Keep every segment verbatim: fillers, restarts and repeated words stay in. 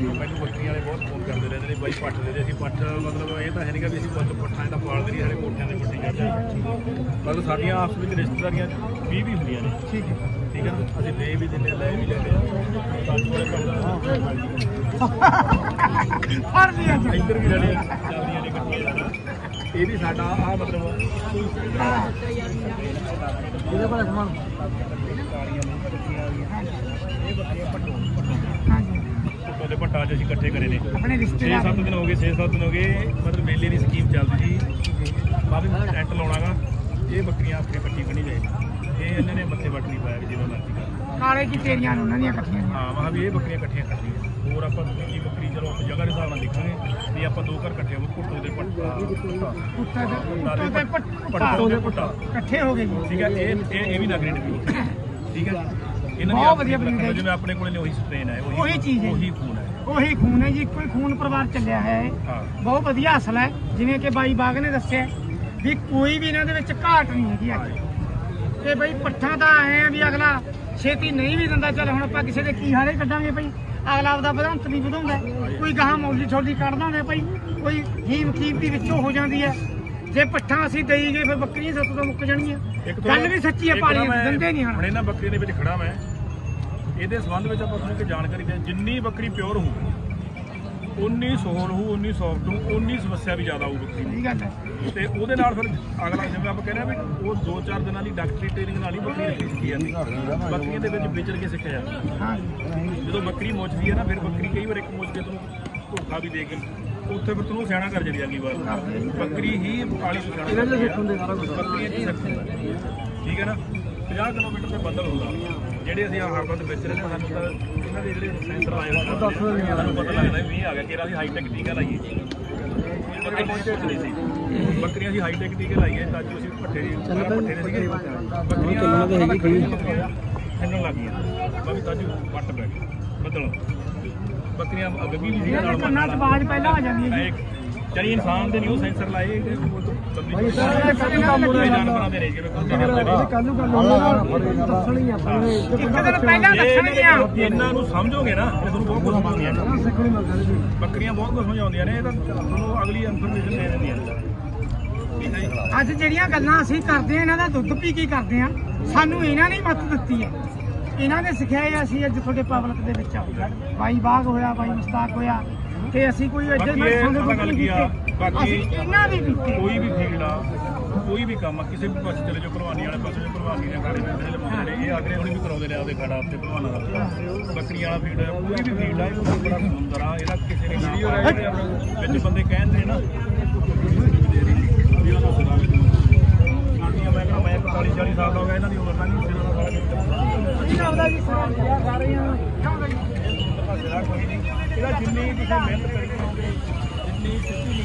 ਮੈਨੂੰ ਬੱਕਰੀਆਂ ਵਾਲੇ ਬਹੁਤ ਫੋਨ ਕਰਦੇ ਰਹਿੰਦੇ ਨੇ ਬਾਈ ਪੱਠ ਦੇ ਦੇ ਅਸੀਂ ਪੱਠ ਮਤਲਬ ਇਹ ਤਾਂ ਹੈ ਨਹੀਂ ਕਿ ਵੀ ਅਸੀਂ ਕੁਝ ਪੱਠਾਂ ਤਾਂ ਪਾਲਦੇ ਨਹੀਂ, ਸਾਡੇ ਕੋਠਿਆਂ ਦੇ ਪੱਠੀ ਕਰਦੇ ਮਤਲਬ ਸਾਡੀਆਂ ਆਪਸ ਵਿੱਚ ਰਿਸ਼ਤੇਦਾਰੀਆਂ ਵੀਹ ਵੀ ਹੁੰਦੀਆਂ ਨੇ। ਠੀਕ ਹੈ ਠੀਕ ਹੈ ਨਾ, ਅਸੀਂ ਲੈ ਵੀ ਦਿੰਦੇ ਲੈ ਵੀ ਲੈਂਦੇ ਹਾਂ। ਇੱਧਰ ਵੀ ਜਿਹੜੇ ਚੱਲਦੀਆਂ ਨੇ ਇਕੱਠੀਆਂ ਜਾਣਾ ਇਹ ਵੀ ਸਾਡਾ ਆਹ ਮਤਲਬ ਇਹਦੇ ਪਰ ਸਮਾਨ ਇਹ ਬੱਕਰੀਆਂ ਪੱਟੋ ਪੱਟੋ ਦੇ ਪੱਟਾ ਅੱਜ ਅਸੀਂ ਇਕੱਠੇ ਕਰੇ ਨੇ ਆਪਣੇ ਰਿਸ਼ਤੇਦਾਰ। ਛੇ ਸੱਤ ਦਿਨ ਹੋ ਗਏ ਛੇ ਸੱਤ ਦਿਨ ਹੋ ਗਏ ਮਤਲਬ ਮੇਲੇ ਦੀ ਸਕੀਮ ਚੱਲਦੀ ਸੀ ਬਾਅਦ ਵਿੱਚ ਟੈਂਟ ਲਾਉਣਾਗਾ। ਇਹ ਬੱਕਰੀਆਂ ਆਪਣੇ ਪੱਟੀ ਬਣੀ ਜਾਏ ਇਹ ਇਹਨਾਂ ਨੇ ਮੱਥੇ ਵੱਟ ਨਹੀਂ ਪਾਇਆ ਜਿਵੇਂ ਮਰਜ਼ੀ ਕਾਲੇ ਕੀ ਤੇਰੀਆਂ ਨੇ ਉਹਨਾਂ ਦੀਆਂ ਇਕੱਠੀਆਂ। ਹਾਂ ਮੈਂ ਵੀ ਇਹ ਬੱਕਰੀਆਂ ਇਕੱਠੀਆਂ ਕਰਦੀਆਂ ਹੋਰ ਆਪਾਂ ਦੂਜੀ ਬੱਕਰੀ ਚਲੋ ਜਗ੍ਹਾ ਦੇ ਹਿਸਾਬ ਨਾਲ ਦੇਖਾਂਗੇ ਵੀ ਆਪਾਂ ਦੋ ਘਰ ਇਕੱਠੇ ਹੋ ਘੁੱਟੋ ਦੇ ਪੱਟਾ ਪੱਟੋ ਦੇ ਪੱਟਾ ਇਕੱਠੇ ਹੋ ਗਏ ਠੀਕ ਹੈ। ਇਹ ਇਹ ਵੀ ਨਗਰੀ ਡਿੱਗੀ ਠੀਕ ਹੈ ਇਹਨਾਂ ਦੀ ਬਹੁਤ ਵਧੀਆ ਬਰੀਡ ਹੈ ਜਿਵੇਂ ਆਪਣੇ ਕੋਲੇ ਉਹੀ ਸਟ੍ਰੇਨ ਹੈ ਉਹੀ ਚੀਜ਼ ਹੈ ਉਹੀ ਖੂਨ ਹੈ ਉਹੀ ਖੂਨ ਹੈ ਜੀ ਇੱਕੋ ਹੀ ਖੂਨ ਪਰਿਵਾਰ ਚੱਲਿਆ ਹੈ। ਬਹੁਤ ਵਧੀਆ ਅਸਲ ਹੈ ਜਿਵੇਂ ਕਿ ਬਾਈ ਬਾਗ ਨੇ ਦੱਸਿਆ ਵੀ ਕੋਈ ਵੀ ਇਹਨਾਂ ਦੇ ਵਿੱਚ ਘਾਟ ਨਹੀਂ ਹੈਗੀ ਅੱਜ ਤੇ ਬਈ ਪੱਠਾਂ ਤਾਂ ਆਏ ਆ ਵੀ ਅਗਲਾ ਛੇਤੀ ਨਹੀਂ ਵੀ ਦਿੰਦਾ। ਚੱਲ ਹੁਣ ਆਪਾਂ ਕਿਸੇ ਦੇ ਕੀ ਹਾਲੇ ਕੱਢਾਂਗੇ ਭਾਈ ਅਗਲਾ ਆਪਦਾ ਵਧਾਉਂਤ ਨਹੀਂ ਵਧਾਉਂਦਾ ਕੋਈ ਗਾਹਾਂ ਮੌਲੀ ਛੋਲੀ ਕੱਢਦਾ ਹੁੰਦਾ ਭਾਈ ਕੋਈ ਹੀਮ ਕੀਮਤੀ ਵਿੱਚੋਂ ਹੋ ਜਾਂਦੀ ਹੈ। ਜੇ ਪੱਠਾਂ ਅਸੀਂ ਦੇਈ ਗਏ ਫਿਰ ਬੱਕਰੀਆਂ ਸੱਤ ਤੋਂ ਮੁੱਕ ਜਾਣਗੀਆਂ। ਗੱਲ ਵੀ ਸੱਚੀ ਹੈ ਪਾਣੀ ਦਿੰਦੇ ਨਹੀਂ ਹੁਣ ਇਹਨਾਂ ਬੱਕਰੀ ਦੇ ਵਿੱਚ ਖੜਾ ਮੈਂ ਇਹਦੇ ਸੰਬੰਧ ਵਿੱਚ ਆਪਾਂ ਤੁਹਾਨੂੰ ਇੱਕ ਜਾਣਕਾਰੀ ਦੇ ਜਿੰਨੀ ਬੱਕਰੀ ਪਿਓਰ ਹੋਊ ਉਨੀ ਸੋਹਣ ਹੋਊ ਉਨੀ ਸੌਫਟ ਹੋਊ ਉਨੀ ਸਮੱਸਿਆ ਵੀ ਜ਼ਿਆਦਾ ਹੋਊ ਬੱਕਰੀ ਦੀ ਗੱਲ ਹੈ। ਤੇ ਉਹਦੇ ਨਾਲ ਫਿਰ ਅਗਲਾ ਜਿਵੇਂ ਆਪਾਂ ਕਹਿੰਦੇ ਆ ਵੀ ਉਹ ਦੋ ਚਾਰ ਦਿਨਾਂ ਦੀ ਡਾਕਟਰੀ ਟ੍ਰੇਨਿੰਗ ਨਾਲ ਹੀ ਬੱਕਰੀ ਰੱਖੀ ਸਿੱਖੀ ਜਾਂਦੀ ਬੱਕਰੀਆਂ ਦੇ ਵਿੱਚ ਵਿਚਰ ਕੇ ਸਿੱਖਿਆ ਜਾਂਦਾ। ਜਦੋਂ ਬੱਕਰੀ ਮੁੱਚਦੀ ਹੈ ਨਾ ਫਿਰ ਬੱਕਰੀ ਕਈ ਵਾਰ ਇੱਕ ਮੁੱਚ ਕੇ ਤੁਹਾਨੂੰ ਧੋਖਾ ਵੀ ਦੇ ਕੇ ਉੱਥੇ ਫਿਰ ਤੁਹਾਨੂੰ ਸਿਆਣਾ ਕਰ ਜਾਂਦੀ ਅਗਲੀ ਵਾਰ ਬੱਕਰੀ ਹੀ ਕਾਲੀ ਤੋਂ ਸਿਆਣਾ ਬੱਕਰੀਆਂ ਚ ਸਿੱਖ ਠੀਕ ਹੈ ਨਾ। ਪੰਜਾਹ ਕਿਲੋਮੀਟਰ ਤੇ ਬੱਦਲ ਹੁੰਦਾ ਜਿਹੜੇ ਅਸੀਂ ਹਰ ਵਕਤ ਵਿੱਚ ਰਹਿੰਦੇ ਸਾਨੂੰ ਤਾਂ ਇਹਨਾਂ ਦੇ ਜਿਹੜੇ ਸੈਂਸਰ ਲਾਏ ਹੋਏ ਸਾਨੂੰ ਪਤਾ ਲੱਗਦਾ ਵੀ ਆ ਗਿਆ ਕਿ ਅਸੀਂ ਹਾਈਟੈਕ ਟੀਕਾ ਲਾਈਏ ਬੱਕਰੀਆਂ ਅਸੀਂ ਹਾਈਟੈਕ ਟੀਕੇ ਲਾਈਏ ਤਾਂ ਜੋ ਅਸੀਂ ਪੱਠੇ ਪੱਠੇ ਦੇ ਸੀਗੇ ਬੱਕਰੀਆਂ ਖੰਡਣ ਲੱਗ ਗਈਆਂ ਬਾਕੀ ਤਾਜੂ ਵੱਟ ਪੈ ਗਏ ਬੱਦਲ ਬੱਕਰੀਆਂ ਅੱਗੇ ਵੀ ਸੀ ਨਾਲ ਕੰਨਾਂ 'ਚ ਆਵਾਜ਼ ਪਹਿਲਾਂ ਆ ਜਾਂਦੀ ਹੈ ਜਿਹੜੀ ਇਨਸਾਨ ਦੇ ਨਹੀਂ ਉਹ ਸੈਂਸਰ ਲਾਏ ਜਾਨਵਰਾਂ ਦੇ ਰਹੇ ਜਿਵੇਂ ਕੁੱਤੇ ਕਰਦੇ ਨੇ ਇੱਕ ਦਿਨ ਪਹਿਲਾਂ ਦੱਸਣਗੀਆਂ ਇਹਨਾਂ ਨੂੰ ਸਮਝੋਗੇ ਨਾ ਤੇ ਤੁਹਾਨੂੰ ਬਹੁਤ ਕੁਝ ਸਮਝਾਉਂਦੀਆਂ ਬੱਕਰੀਆਂ ਬਹੁਤ ਕੁਝ ਸਮਝਾਉਂਦੀਆਂ ਨੇ ਇਹ ਤਾਂ ਤੁਹਾਨੂੰ ਅਗਲੀ ਇਨਫੋਰਮੇਸ਼ਨ ਦੇ ਦਿੰਦੀਆਂ। ਅੱਜ ਜਿਹੜੀਆਂ ਗੱਲਾਂ ਅਸੀਂ ਕਰਦੇ ਆ ਇਹਨਾਂ ਦਾ ਦੁੱਧ ਪੀ ਕੇ ਕਰਦੇ ਆ ਸਾਨੂੰ ਇਹਨਾਂ ਨੇ ਮੱਤ ਦਿੱਤੀ ਹੈ ਇਹਨਾਂ ਨੇ ਸਿਖਾਇਆ ਅਸੀਂ ਅੱਜ ਤੁਹਾਡੇ ਪਬਲਿਕ ਦੇ ਵਿੱਚ ਆਉਂਦੇ ਬਾਈ ਬਾਗ ਹੋਇਆ ਬਾਈ ਮੁਸਤਾਕ ਹੋਇਆ ਤੇ ਅਸੀਂ ਕੋਈ ਅੱਜੇ ਗੱਲ ਕੀ ਆ ਬਾਕੀ ਇਹਨਾਂ ਦੀ ਕੋਈ ਵੀ ਫੀਲਡ ਆ ਕੋਈ ਵੀ ਕੰਮ ਆ ਕਿਸੇ ਵੀ ਪਾਸੇ ਚਲੇ ਜਾਓ ਭਲਵਾਨੀ ਵਾਲੇ ਪਾਸੇ ਜੋ ਭਲਵਾਨੀ ਦੇ ਅਖਾੜੇ ਵਿੱਚ ਲਵਾਉਂਦੇ ਨੇ ਇਹ ਆਗਰੇ ਹੁਣ ਵੀ ਕਰਾਉਂਦੇ ਨੇ ਆਪਦੇ ਅਖਾੜਾ ਉੱਤੇ ਭਲਵਾਨਾਂ ਦਾ ਬੱਕਰੀਆਂ ਵਾਲਾ ਫੀਲਡ ਕੋਈ ਵੀ ਫੀਲਡ ਆ ਇਹ ਬੜਾ ਸੁੰਦਰ ਆ ਇਹਦਾ ਕਿਸੇ ਨੇ ਵੀਡੀਓ ਵਿੱਚ ਬੰਦੇ ਕਹਿੰਦੇ ਨੇ ਨਾ ਸਾਡੀਆਂ ਮੈਂ ਕਹਿੰਦਾ ਮੈਂ ਚਾਲੀ ਚਾਲੀ ਸਾਲ ਦਾ ਹੋ ਗਿਆ ਇਹਨਾਂ ਦੀ ਉਮਰ ਤਾਂ ਨਹੀਂ ਇਹਦਾ ਜਿੰਨੀ ਤੁਸੀਂ ਮਿਹਨਤ ਕਰੀ ਜਿੰਨੀ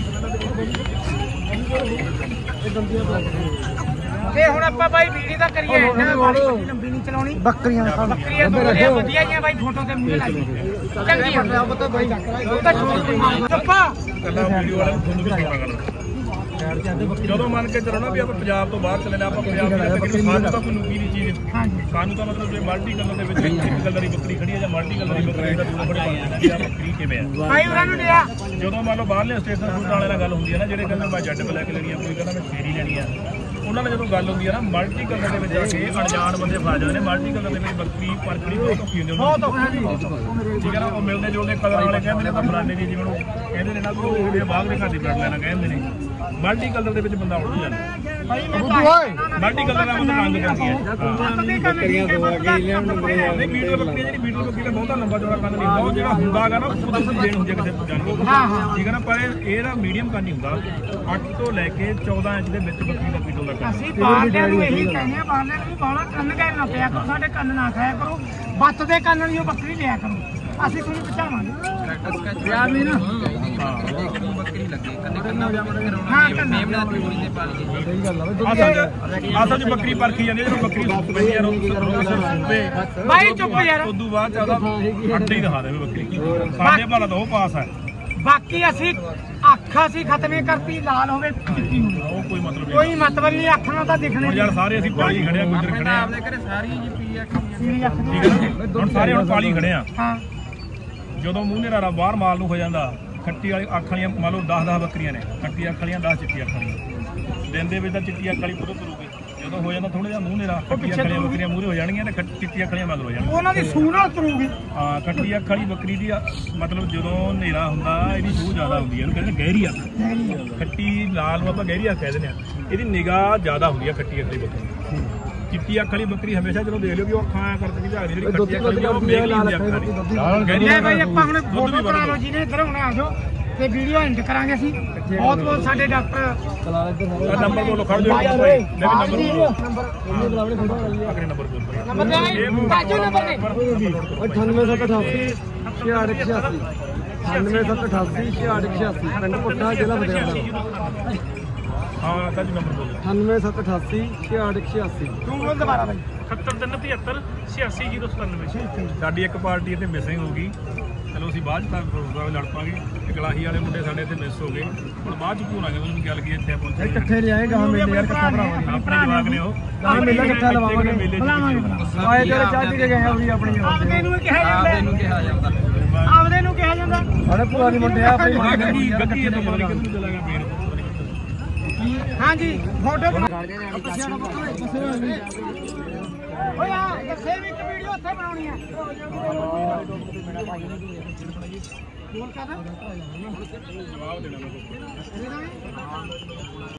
ਤੇ ਹੁਣ ਆਪਾਂ ਬਾਈ ਵੀਡੀਓ ਤਾਂ ਕਰੀਏ ਲੰਬੀ ਨਹੀਂ ਚਲਾਉਣੀ ਬੱਕਰੀਆਂ ਬੱਕਰੀਆਂ ਵਧੀਆ ਹੀ ਆ ਬਾਈ ਫੋਟੋ ਤੇ ਮੂਹਰੇ ਲਾਈ ਚੰਗੀ ਆ ਪਤਾ ਬਾਈ ਚੱਪਾ ਕੱਲਾ ਵੀਡੀਓ ਵਾਲਾ ਤੁਹਾਨੂੰ ਵੀ ਸੋਣਾ ਕਰਨਾ ਜਦੋਂ ਮੰਨ ਕੇ ਚੱਲੋ ਨਾ ਵੀ ਆਪਾਂ ਪੰਜਾਬ ਤੋਂ ਬਾਹਰ ਚਲੇ ਨਾ ਆਪਾਂ ਪੰਜਾਬ ਦੇ ਸਾਨੂੰ ਤਾਂ ਕੋਈ ਲੁਕੀ ਦੀ ਚੀਜ਼ ਸਾਨੂੰ ਤਾਂ ਮਤਲਬ ਜੇ ਮਲਟੀ ਕਲਰ ਦੇ ਵਿੱਚ ਇੱਕ ਕਲਰ ਦੀ ਬੱਕਰੀ ਖੜੀ ਹੈ ਜਾਂ ਮਲਟੀ ਕਲਰ ਦੀ ਬੱਕਰੀ ਦਾ ਦੂਰ ਬੜੇ ਪਾਉਂਦੇ ਆ ਬੱਕਰੀ ਕਿਵੇਂ ਆ ਭਾਈ ਉਹਨਾਂ ਨੂੰ ਲਿਆ ਜਦੋਂ ਮੰਨ ਲਓ ਬਾਹਰਲੇ ਸਟੇਸ਼ਨ ਫੂਡ ਵਾਲਿਆਂ ਨਾਲ ਗੱਲ ਹੁੰਦੀ ਹੈ ਨਾ ਜਿਹੜੇ ਕਹਿੰਦੇ ਮੈਂ ਜੱਟ ਬਲੈਕ ਲੈਣੀ ਆ ਕੋਈ ਕਹਿੰਦਾ ਮੈਂ ਸ਼ੇਰੀ ਲੈਣੀ ਆ ਉਹਨਾਂ ਨਾਲ ਜਦੋਂ ਗੱਲ ਹੁੰਦੀ ਹੈ ਨਾ ਮਲਟੀ ਕਲਰ ਦੇ ਵਿੱਚ ਜਾ ਕੇ ਅਣਜਾਣ ਬੰਦੇ ਫਸ ਜਾਂਦੇ ਨੇ ਮਲਟੀ ਕਲਰ ਦੇ ਵਿੱਚ ਬੱਕਰੀ ਪਰਖਣੀ ਬਹੁਤ ਔਖੀ ਹੁੰਦੀ ਬਹੁਤ ਔਖੀ ਠੀਕ ਹੈ ਨਾ ਉਹ ਮਿਲਦੇ ਜੁਲਦੇ ਕਲਰ ਵਾਲੇ ਕਹਿੰਦੇ ਨੇ ਤਾਂ ਫਲਾਣੇ ਦੀ ਜਿਵੇਂ ਕਹਿੰਦੇ ਨੇ ਨਾ ਉਹ ਜਿਹੜੇ ਬਾਹਰ ਦੇ ਘਰ ਦੀ ਬਲੱਡ ਲੈਣਾ ਕਹਿੰਦੇ ਨੇ ਮਲਟੀ ਕਲਰ ਦੇ ਵਿੱਚ ਬੰਦਾ ਉਲਝ ਜਾਂਦਾ ਮਲਟੀ ਕਲਰ ਦਾ ਮਤਲਬ ਰੰਗ ਕਰਦੀ ਹੈ ਨਹੀਂ ਵੀਡੀਓ ਬੱਕਰੀ ਜਿਹੜੀ ਵੀਡੀਓ ਬੱਕਰੀ ਦਾ ਬਹੁਤਾ ਲੰਬਾ ਚੌੜਾ ਕੰਨ ਨਹੀਂ ਹੁੰਦਾ ਉਹ ਜਿਹੜਾ ਹੁੰਦਾ ਹੈਗਾ ਨਾ ਉਹ ਤੁਸੀਂ ਦੇਣ ਹੁੰਦੀ ਹੈ ਕਿਸੇ ਜਾਨਵਰ ਨੂੰ ਠੀਕ ਹੈ ਨਾ ਪਰ ਇਹਦਾ ਮੀਡੀਅਮ ਕੰਨ ਨਹੀਂ ਹੁੰਦਾ ਅੱਠ ਤੋਂ ਲੈ ਕੇ ਚੌਦਾਂ ਇੰਚ ਦੇ ਵਿੱਚ ਬੱਕਰੀ ਦਾ ਪੀਟੋ ਦਾ ਕੰਨ ਅਸੀਂ ਬਾਹਰਲਿਆਂ ਨੂੰ ਇਹੀ ਕਹਿੰਦੇ ਆ ਬਾਹਰਲਿਆਂ ਨੂੰ ਬਾਹਲਾ ਕੰਨ ਗੈਰ ਨਾ ਪਿਆ ਕਰੋ ਸਾਡੇ ਕੰਨ ਨਾ ਖਾਇਆ ਕਰੋ ਬੱਤ ਦੇ ਕੰਨ ਵਾਲੀ ਉਹ ਬੱਕਰੀ ਲਿਆ ਕਰੋ ਅਸੀਂ ਤੁਹਾਨੂੰ ਪਹੁੰਚਾਵਾਂਗੇ ਯਾਰ ਵੀ ਨਾ ਬੱਕਰੀ ਲੱਗੇ ਕੰਨੇ ਕੰਨਾ ਹਾਂ ਮੇਮਣਾ ਦੀ ਗੋਲੀ ਦੇ ਪਾ ਲਈ ਸਹੀ ਗੱਲ ਆ ਅਸਲ ਚ ਬੱਕਰੀ ਪਰਖੀ ਜਾਂਦੀ ਜਦੋਂ ਬੱਕਰੀ ਸੁੱਕ ਪੈਂਦੀ ਯਾਰ ਉਹ ਬਾਈ ਚੁੱਪ ਯਾਰ ਉਦੋਂ ਬਾਅਦ ਜ਼ਿਆਦਾ ਅੱਡੇ ਹੀ ਦਿਖਾ ਦੇਵੇ ਬੱਕਰੀ ਸਾਡੇ ਭਾਲਾ ਤਾਂ ਉਹ ਪਾਸ ਹੈ ਬਾਕੀ ਅਸੀਂ ਅੱਖ ਅਸੀਂ ਖਤਮੇ ਕਰਤੀ ਲਾਲ ਹੋਵੇ ਚਿੱਟੀ ਉਹ ਕੋਈ ਮਤਲਬ ਨਹੀਂ ਕੋਈ ਮਤਲਬ ਨਹੀਂ ਅੱਖਾਂ ਨਾਲ ਤਾਂ ਦਿਖਣੇ ਯਾਰ ਸਾਰੇ ਅਸੀਂ ਪਾਲੀ ਖੜੇ ਆ ਗੁੱਜਰ ਖੜੇ ਆ ਆਪਦੇ ਘਰੇ ਸਾਰੀਆਂ ਜੀ ਪੀ ਅੱਖ ਪੀਲੀ ਅੱਖ ਹੁਣ ਸਾਰੇ ਹੁਣ ਪਾਲੀ ਖੜੇ ਆ ਹਾਂ ਜਦੋਂ ਮੂੰਹ ਨੇਰਾ ਬਾਹਰ ਮਾਲ ਨੂੰ ਹੋ ਜਾਂਦਾ ਖੱਟੀ ਵਾਲੀ ਅੱਖ ਵਾਲੀਆਂ ਮੰਨ ਲਓ ਦਸ ਦਸ ਬੱਕਰੀਆਂ ਨੇ, ਖੱਟੀ ਅੱਖ ਵਾਲੀਆਂ ਦਸ ਚਿੱਟੀ ਅੱਖ ਵਾਲੀਆਂ। ਦਿਨ ਦੇ ਵਿੱਚ ਤਾਂ ਚਿੱਟੀ ਅੱਖ ਵਾਲੀ ਉਦੋਂ ਤੁਰੂਗੀ, ਜਦੋਂ ਹੋ ਜਾਂਦਾ ਥੋੜਾ ਜਿਹਾ ਮੂੰਹ ਨੇਰਾ ਖੱਟੀ ਅੱਖ ਵਾਲੀਆਂ ਬੱਕਰੀਆਂ ਮੂਹਰੇ ਹੋ ਜਾਣਗੀਆਂ ਤੇ ਚਿੱਟੀ ਅੱਖ ਵਾਲੀਆਂ ਮਗਰ ਹੋ ਜਾਣਗੀਆਂ। ਉਹਨਾਂ ਦੀ ਸੂਹ ਨਾਲ ਤੁਰੂਗੀ। ਹਾਂ, ਖੱਟੀ ਅੱਖ ਵਾਲੀ ਬੱਕਰੀ ਦੀ ਮਤਲਬ ਜਦੋਂ ਹਨੇਰਾ ਹੁੰਦਾ ਇਹਦੀ ਸੂਹ ਜ਼ਿਆਦਾ ਹੁੰਦੀ ਹੈ, ਇਹਨੂੰ ਕਹਿੰਦੇ ਗਹਿਰੀ ਅੱਖ। ਖੱਟੀ ਲਾਲ ਨੂੰ ਆਪਾਂ ਗਹਿਰੀ ਅੱਖ ਕਹਿ ਦਿੰਦੇ ਆ, ਇਹਦੀ ਨਿਗਾਹ ਜ਼ਿਆਦਾ ਹੁੰਦੀ ਹੈ ਖੱਟੀ ਅੱਖ ਵਾਲੀ ਬੱਕਰੀ। ਚਿੱਟੀ ਅੱਖ ਵਾਲੀ ਬੱਕਰੀ ਹਮੇਸ਼ਾ ਜਦੋਂ ਦੇਖ ਲਿਓ ਕਿ ਉਹ ਅੱਖਾਂ ਕਰਦੀ ਝਾਕਦੀ, ਜਿਹੜੀ ਖੱਟੀ ਅੱਖ ਵਾਲੀ ਉਹ ਮੇਲ ਹੁੰਦੀ ਅੱਖਾਂ ਦੀ। ਲੈ ਭਾਈ ਆਪਾਂ ਹੁਣ ਫੋਟੋ ਕਰਾ ਲਓ ਜਿਹਨੇ ਇੱਧਰ ਹੋਣਾ ਆ ਜਾਓ ਤੇ ਵੀਡੀਓ ਐਂਡ ਕਰਾਂਗੇ ਅਸੀਂ। ਬਹੁਤ ਬਹੁਤ ਸਾਡੇ ਡਾਕਟਰ ਨੰਬਰ ਬੋਲੋ, ਖੜ ਜਾਓ ਨੰਬਰ ਬੋਲੋ, ਅਗਲੇ ਨੰਬਰ ਬੋਲੋ, ਨੰਬਰ ਦੇ ਬਾਜੂ ਨੰਬਰ ਦੇ ਅਠਾਨਵੇਂ ਸੱਤ ਅਠਾਸੀ ਛਿਆਹਠ ਛਿਆਸੀ ਅਠਾਨਵੇਂ ਸੱਤ ਅਠਾਸੀ ਛਿਆਹਠ ਛਿਆਸੀ ਪਿੰਡ ਪੁੱਠਾ ਜ਼ਿਲ੍ਹਾ ਫਤਿਹਗੜ੍ਹ। ਹਾਂ ਤਾਂ ਜੀ ਨੰਬਰ ਬੋਲੋ, ਅਠਾਨਵੇਂ ਸੱਤ ਅਠਾਸੀ ਛਿਆਹਠ ਛਿਆਸੀ। ਤੂੰ ਬੋਲ ਦੁਬਾਰਾ ਬਾਈ। ਅਠੱਤਰ ਤਿੰਨ ਪਝੱਤਰ ਛਿਆਸੀ ਜ਼ੀਰੋ ਸਤਾਨਵੇਂ। ਸਾਡੀ ਇੱਕ ਪਾਰਟੀ ਇੱਥੇ ਮਿਸਿੰਗ ਹੋ ਗਈ, ਚਲੋ ਅਸੀਂ ਬਾਅਦ ਚ ਲੜ ਪਾਂਗੇ। ਗਲਾਹੀ ਵਾਲੇ ਮੁੰਡੇ ਸਾਡੇ ਇੱਥੇ ਮਿਸ ਹੋ ਗਏ, ਹੁਣ ਬਾਅਦ ਚ ਭੂਨਾਂਗੇ ਉਹਨੂੰ ਗੱਲ ਕੀ ਇੱਥੇ ਪਹੁੰਚੇ ਇਕੱਠੇ ਲਿਆਏ ਗਾਂ ਮੇਲੇ ਯਾਰ ਇਕੱਠਾ ਭਰਾਵਾਂਗੇ, ਆਪਣੇ ਜਵਾਕ ਨੇ ਉਹ ਗਾਂ ਮੇਲਾ ਇਕੱਠਾ ਲਵਾਵਾਂਗੇ, ਬੁਲਾਵਾਂਗੇ। ਆਏ ਜਿਹੜੇ ਚਾਹ ਪੀ ਕੇ ਗਏ ਉਹ ਵੀ ਆਪਣੀ ਆਪਦੇ ਨੂੰ ਕਿਹਾ ਜਾਂਦਾ, ਆਪਦੇ ਨੂੰ ਕਿਹਾ ਜਾਂਦਾ, ਆਪਦੇ ਨੂੰ ਕਿਹਾ ਜਾਂਦਾ। ਸਾਡੇ ਭੂਆ ਦੇ ਮੁੰਡੇ ਆ ਆਪਣੀ ਗੱਡੀ ਗੱਡੀ ਤੋਂ ਪਤਾ ਨਹੀਂ ਕਿੱਥੇ ਚਲਾ ਗਿਆ ਪੇੜ। ਹਾਂਜੀ ਫੋਟੋ ਓਏ ਆ ਦੱਸੇ ਵੀ ਇੱਕ ਵੀਡੀਓ ਉੱਥੇ ਬਣਾਉਣੀ ਆ। ਬੋਲ ਕਰ ਜਵਾਬ ਦੇਣਾ।